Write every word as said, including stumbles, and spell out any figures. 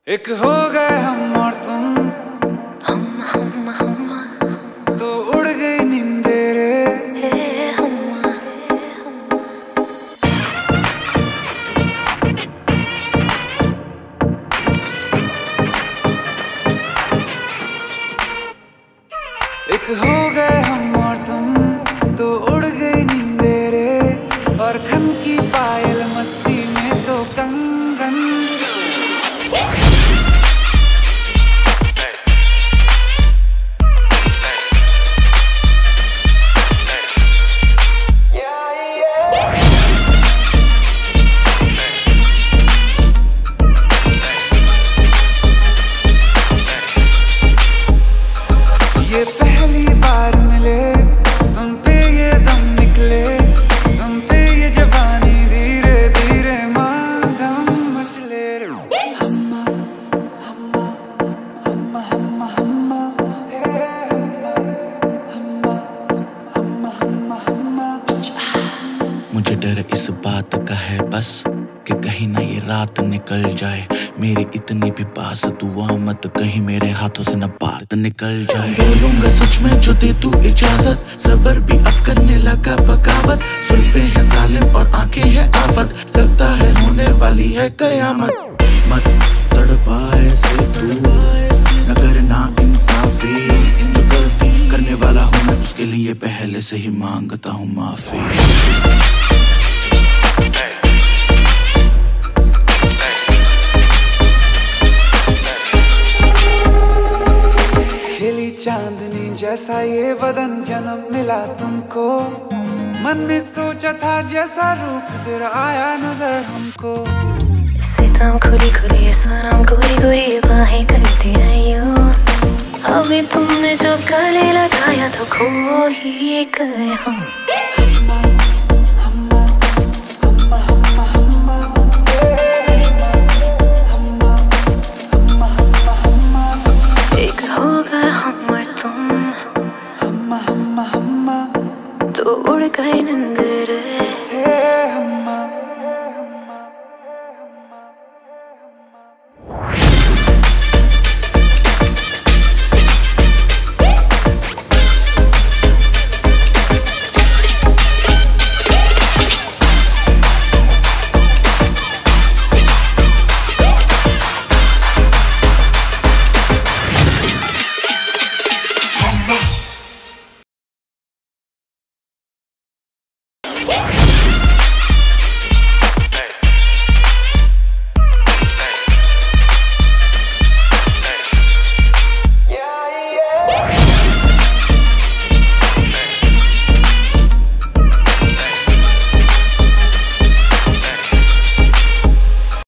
एक हो गए हम और तुम, हम हम हम तो उड़ गई नींदे रे। हे हम एक हो गए हम और तुम, तो उड़ गई नींदे रे। और खन की पायल मस्ती में तो कंगन। ये पहली बार मिले, तुम पे ये दम निकले, तुम पे ये जवानी धीरे धीरे माधम मचले रे। हम्मा हम्मा हम्मा हम्मा हम्मा हे हम्मा हम्मा हम्मा हम्मा हम्मा। मुझे डर इस बात का है बस कि कहीं ना ये रात निकल जाए। मेरी इतनी भी बात दुआ मत कहीं मेरे हाथों से न बात निकल जाए। बोलूंगा सच में जो दे तू इजाजत, सबर भी अब करने लगा बगावत। सुल्फे हैं जालिम और आंखें हैं आफत, लगता है होने वाली है कयामत। मत तड़पा ऐसे तू, न करना इंसाफी। जो गलती करने वाला हूँ मैं उसके लिए पहले से ही मांगता हूँ माफी। चांदनी जैसा ये बदन जन्म मिला तुमको। मन में सोचा था जैसा रूप तेरा आया नजर हमको। सितम खुली खुली सनम गोरी गोरी बाहें करती रही हो। अभी तुमने जो गले लगाया तो खो ही गए हम।